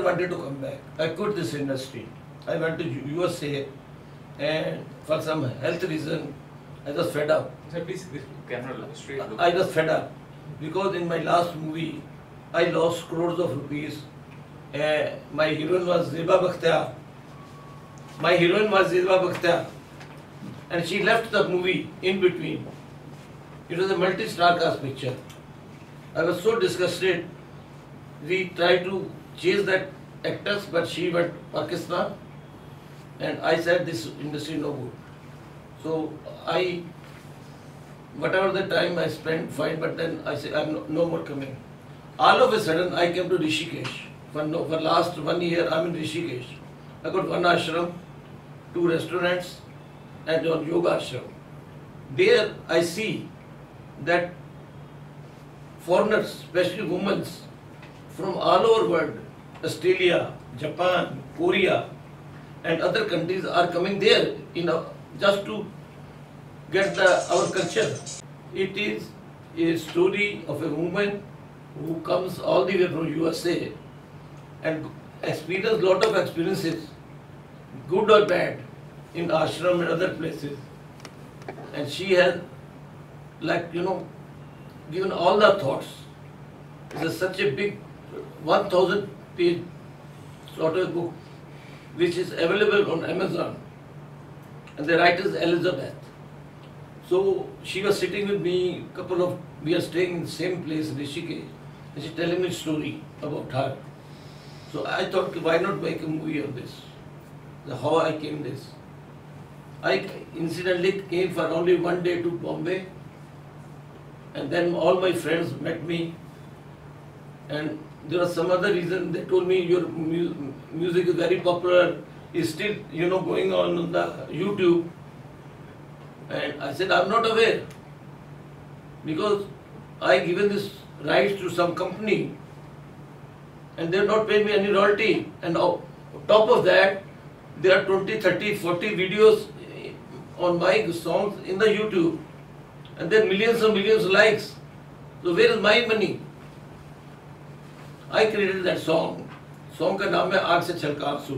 wanted to come back. I quit this industry. I went to USA, and for some health reason, I was fed up. Sir, please, this camera look straight. Look. I was fed up because in my last movie, I lost crores of rupees. My heroine was Zeba Bakhtiar. And she left the movie in between. It was a multi-star cast picture. I was so disgusted. We tried to chase that actress, but she went to Pakistan. And I said, this industry no good. So whatever the time I spent, fine, but then I said, I'm no more coming. All of a sudden, I came to Rishikesh. For last 1 year, I'm in Rishikesh. I got one ashram, 2 restaurants, and one yoga ashram. There, I see that foreigners, especially women from all over the world, Australia, Japan, Korea, and other countries are coming there, just to get our culture. It is a story of a woman who comes all the way from USA and experience lot of experiences, good or bad, in ashram and other places. And she has, given all the thoughts. It's such a big 1,000-page sort of book, which is available on Amazon. And the writer is Elizabeth. So she was sitting with me, we are staying in the same place in Rishikesh, and she's telling me a story about her. So I thought, why not make a movie of this? How I came this. I incidentally came for only 1 day to Bombay, and then all my friends met me, and there was some other reason. They told me your music is very popular, is still going on the YouTube. And I said, I'm not aware, because I given this rights to some company and they have not paid me any royalty. And on top of that, there are 20, 30, 40 videos on my songs in the YouTube, and there are millions and millions of likes. So where is my money? I created that song. Song ka naam hai Aag Se Chalka Aansu.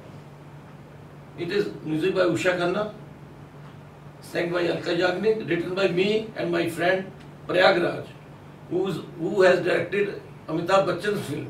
It is music by Usha Khanna, sang by Alka Yagnik, written by me and my friend Prayagraj, who has directed Amitabh Bachchan's film.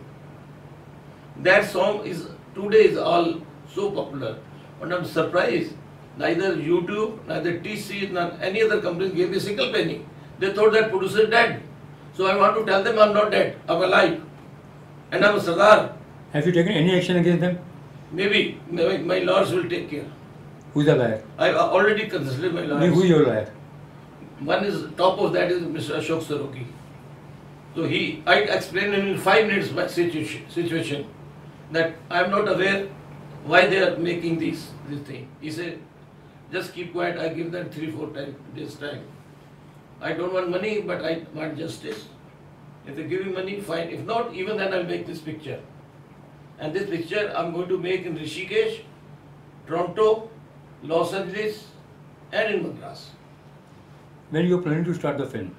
That song is today is all so popular, and I'm surprised. Neither YouTube, neither TC, nor any other company gave me a single penny. They thought that producer is dead. So I want to tell them I'm not dead, I'm alive, and I'm a Sardar. Have you taken any action against them? Maybe my lawyers will take care. Who's the lawyer? I already consulted my lawyers. Who's your lawyer? One is, top of that is Mr. Ashok Sarogi. So I explained in 5 minutes my situation, that I am not aware why they are making this thing. He said, just keep quiet, I give them 3-4 days time. I don't want money, but I want justice. If they give me money, fine. If not, even then I'll make this picture. And this picture I'm going to make in Rishikesh, Toronto, Los Angeles, and in Madras. When you are planning to start the film?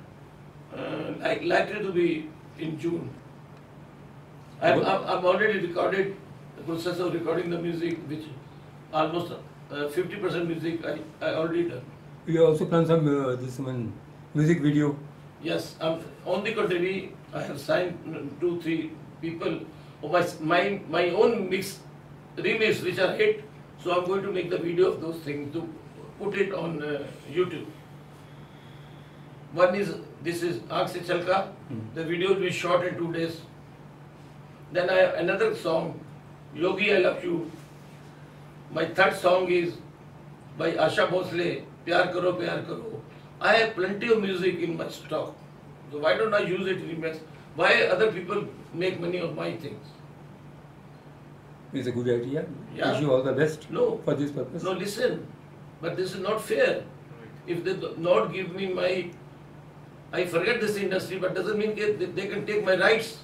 Likely to be in June. I've already recorded, the process of recording the music, which almost 50% music I already done. You also plan some music video? Yes, on the contrary, I have signed 2-3 people of my own remix which are hit. So I'm going to make the video of those things to put it on YouTube. One is, this is Aag Se Chalka. The video will be shot in 2 days. Then I have another song, Yogi I Love You. My third song is by Asha Bhosle, Pyar Karo Pyar Karo. I have plenty of music in my stock. So why don't I use it in remix? Why other people make money of my things? It's a good idea. Yeah. Wish you all the best for this purpose. No, listen. But this is not fair. If they do not give me I forget this industry, but doesn't mean they can take my rights.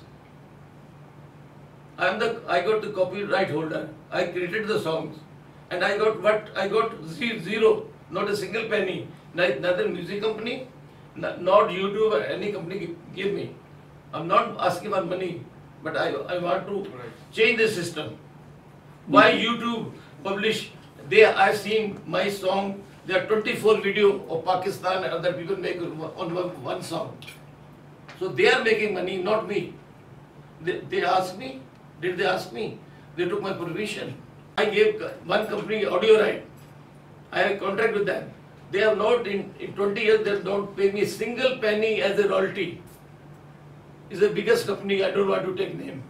I got the copyright holder. I created the songs, and I got zero, not a single penny. Neither music company, not YouTube or any company give me. I'm not asking for money. but I want to Right. change the system. Why YouTube publish? I've seen my song. There are 24 video of Pakistan and other people make on one song. So they are making money, not me. They asked me. Did they ask me? They took my permission. I gave one company audio right. I have a contract with them. They have not in 20 years. They don't pay me a single penny as a royalty. It's the biggest company. I don't want to take name.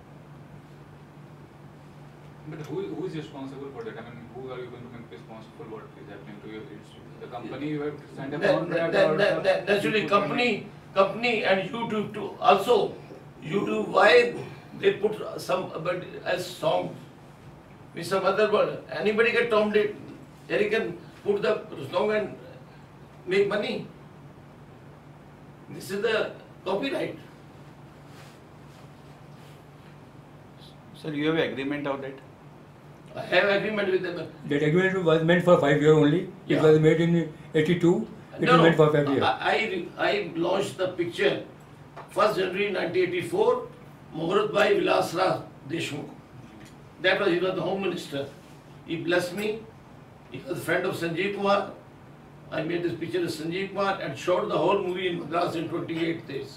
But who is responsible for that? I mean, who are you going to make responsible for what is happening to your institute? The company you have signed a contract or Naturally, company and YouTube too. Also, YouTube, why they put some but as song with some other word? Anybody can Tom Dick, he can put the song and make money. This is the copyright. Sir, you have an agreement of that? I have agreement with them. That agreement was meant for 5 years only. It Yeah. was made in 82. It was meant for 5 years. I launched the picture 1st January 1984, Muhurat Bhai Vilasraj Deshmukh. He was the Home Minister. He blessed me. He was a friend of Sanjeev Kumar. I made this picture with Sanjeev Kumar and shot the whole movie in Madras in 28 days.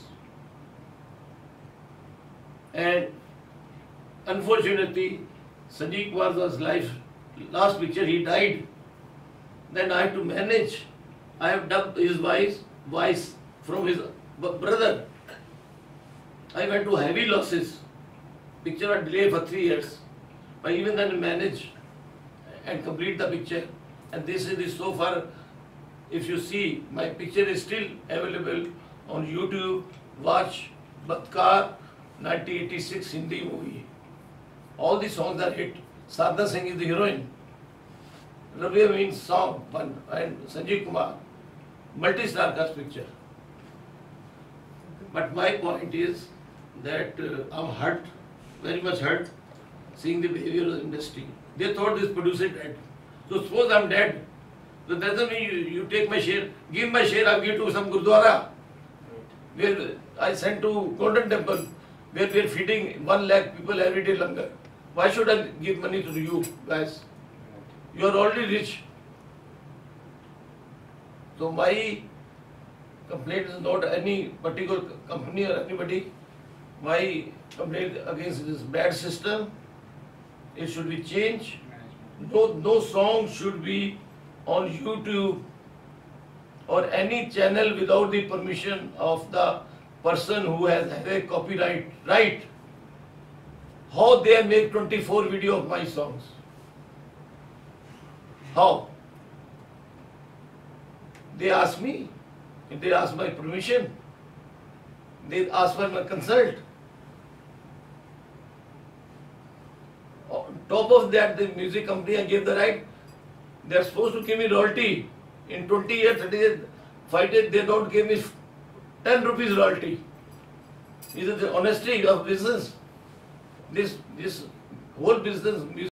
And unfortunately, Sanjeev Kumar was last picture, he died. Then I had to manage. I have dubbed his voice from his brother. I went to heavy losses. Picture was delayed for 3 years. But even then I managed and complete the picture. And this is so far, if you see, my picture is still available on YouTube. Watch Badkar 1986 Hindi movie. All the songs are hit. Sadhna Singh is the heroine. Ravi means song one, and Sanjeev Kumar, multi-star cast picture. But my point is that I'm hurt, very much hurt, seeing the behavior of the industry. They thought this producer dead. So suppose I'm dead, so that doesn't mean you take my share, give my share, I'll give to some Gurdwara, where I sent to Golden Temple, where we are feeding 1 lakh people every day langar. Why should I give money to you guys? You are already rich. So my complaint is not any particular company or anybody. My complaint against this bad system, it should be changed. No song should be on YouTube or any channel without the permission of the person who has a copyright right. How they make 24 video of my songs? How? They ask me. They ask my permission. They ask for my consult. On top of that, the music company I gave the right. They are supposed to give me royalty. In 20 years, 30 years, they don't give me 10 rupees royalty. Is it the honesty of business? This whole business, music